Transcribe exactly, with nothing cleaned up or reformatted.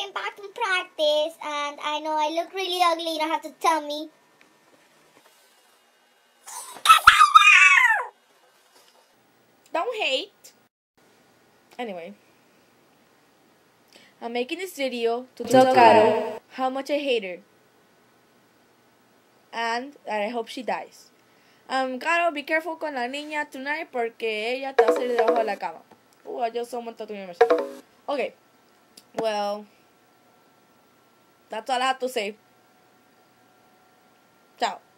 came back from practice, and I know I look really ugly. You don't have to tell me. Don't hate. Anyway, I'm making this video to tell Caro how much I hate her. And that I hope she dies. Um, Caro, be careful con la niña tonight porque ella te va a salir debajo de la cama. Oh, I just someone tattooing myself. Okay, well, that's all I have to say. Ciao.